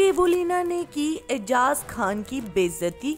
देबोलीना ने की एजाज खान की बेइज्जती,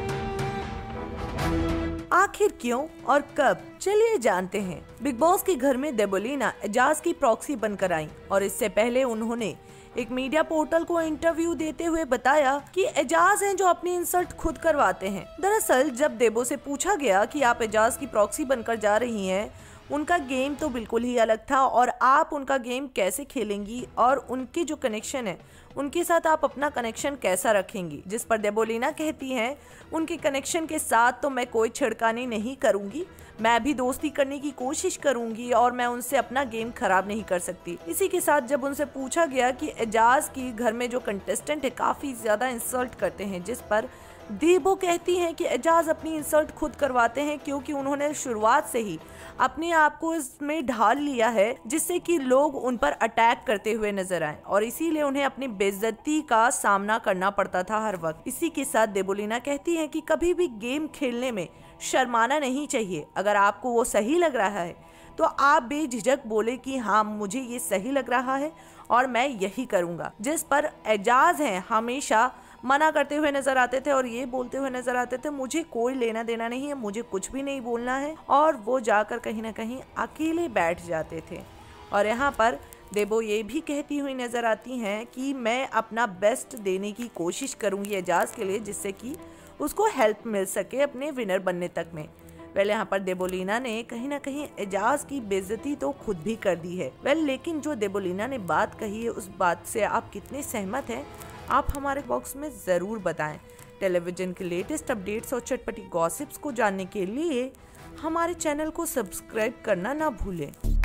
आखिर क्यों और कब, चलिए जानते हैं। बिग बॉस के घर में देबोलीना एजाज की प्रॉक्सी बनकर आई और इससे पहले उन्होंने एक मीडिया पोर्टल को इंटरव्यू देते हुए बताया कि एजाज हैं जो अपनी इंसल्ट खुद करवाते हैं। दरअसल जब देबो से पूछा गया कि आप एजाज की प्रॉक्सी बनकर जा रही हैं, उनका गेम तो बिल्कुल ही अलग था और आप उनका गेम कैसे खेलेंगी और उनके जो कनेक्शन है उनके साथ आप अपना कनेक्शन कैसा रखेंगी, जिस पर देबोलीना कहती हैं उनके कनेक्शन के साथ तो मैं कोई छिड़कानी नहीं करूंगी, मैं भी दोस्ती करने की कोशिश करूंगी और मैं उनसे अपना गेम खराब नहीं कर सकती। इसी के साथ जब उनसे पूछा गया कि एजाज की घर में जो कंटेस्टेंट है काफी ज्यादा इंसल्ट करते हैं, जिस पर देबो कहती हैं कि एजाज अपनी इंसल्ट खुद करवाते हैं क्योंकि उन्होंने शुरुआत से ही अपने आप को इसमें ढाल लिया है जिससे कि लोग उन पर अटैक करते हुए नजर आए और इसीलिए उन्हें अपनी बेइज्जती का सामना करना पड़ता था हर वक्त। इसी के साथ देबोलीना कहती हैं कि कभी भी गेम खेलने में शर्माना नहीं चाहिए, अगर आपको वो सही लग रहा है तो आप बेझिझक बोले कि हाँ मुझे ये सही लग रहा है और मैं यही करूँगा। जिस पर एजाज हैं हमेशा मना करते हुए नजर आते थे और ये बोलते हुए नजर आते थे मुझे कोई लेना देना नहीं है, मुझे कुछ भी नहीं बोलना है, और वो जाकर कहीं ना कहीं अकेले बैठ जाते थे। और यहाँ पर देबो ये भी कहती हुई नजर आती हैं कि मैं अपना बेस्ट देने की कोशिश करूँगी एजाज के लिए, जिससे कि उसको हेल्प मिल सके अपने विनर बनने तक में। यहाँ पर देबोलीना ने कहीं ना कहीं एजाज की बेइज्जती तो खुद भी कर दी है। लेकिन जो देबोलीना ने बात कही है उस बात से आप कितने सहमत हैं, आप हमारे बॉक्स में ज़रूर बताएं। टेलीविजन के लेटेस्ट अपडेट्स और चटपटी गॉसिप्स को जानने के लिए हमारे चैनल को सब्सक्राइब करना ना भूलें।